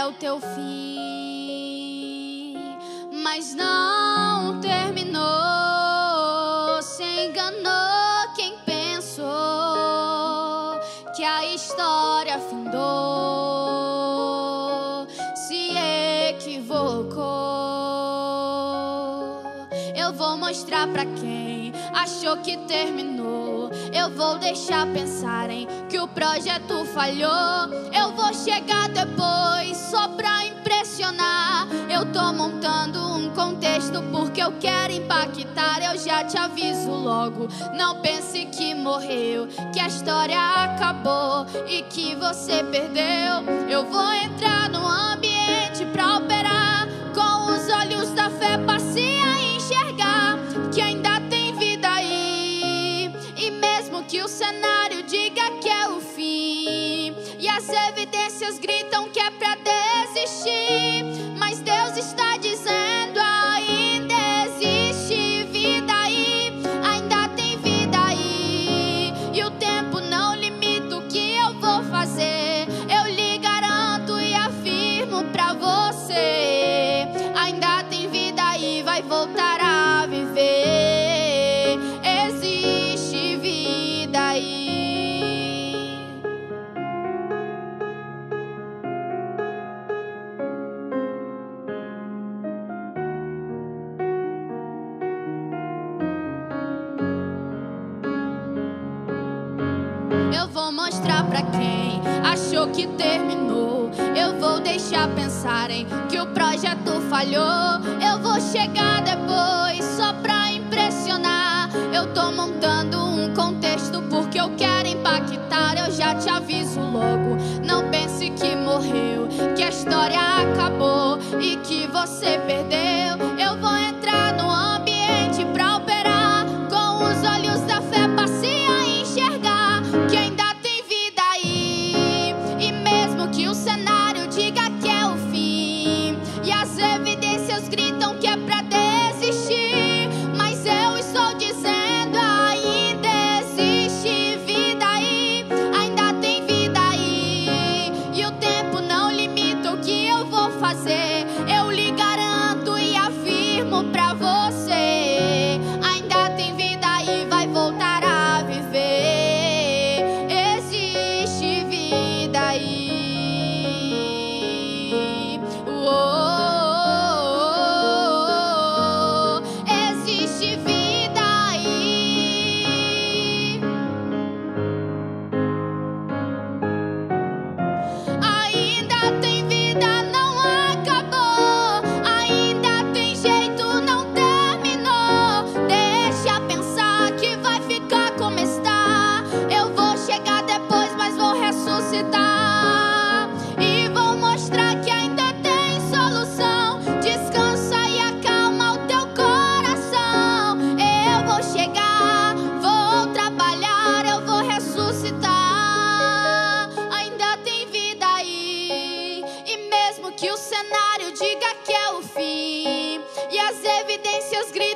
o teu fim, mas não terminou. Se enganou quem pensou que a história findou, se equivocou. Eu vou mostrar pra quem achou que terminou. Eu vou deixar pensarem que o projeto falhou. Eu vou chegar depois só pra impressionar. Eu tô montando um contexto porque eu quero impactar. Eu já te aviso logo, não pense que morreu, que a história acabou e que você perdeu. Eu vou entrar no ambiente pra operar com os olhos da fé, passei a enxergar que ainda tem vida aí. E mesmo que o cenário diga que é o fim e as evidências gritam que é pra desistir, mas Deus está dizendo: ainda existe vida aí, ainda tem vida aí. E o tempo não limita o que eu vou fazer. Eu lhe garanto e afirmo pra você: ainda tem vida aí, vai voltar a viver. Existe vida aí. Eu vou mostrar pra quem achou que terminou. Eu vou deixar pensarem que o projeto falhou. Eu vou chegar depois só pra impressionar. Eu tô montando um contexto porque eu quero impactar. Eu já te aviso logo, não pense que morreu, que a história acabou e que você perdeu. Eu vou entrar no ambiente pra operar com os olhos da fé, passei a enxergar que ainda tem vida aí. E mesmo que o cenário diga que é o fim e as evidências gritam que é pra desistir, mas eu estou dizendo: ainda existe vida aí, ainda tem vida aí. E o tempo não limita o que eu vou fazer. Eu lhe garanto e afirmo pra você: ainda tem vida aí, vai voltar a viver. Existe vida aí. Existe vida aí. Ainda tem vida, não acabou. Ainda tem jeito, não terminou. Deixa pensar que vai ficar como está. Eu vou chegar depois, mas vou ressuscitar. E vou mostrar que ainda tem solução. Descansa e acalma o teu coração. Eu vou chegar, vou trabalhar, eu vou ressuscitar. Ainda tem vida aí. E mesmo que o cenário diga que é o fim e as evidências gritam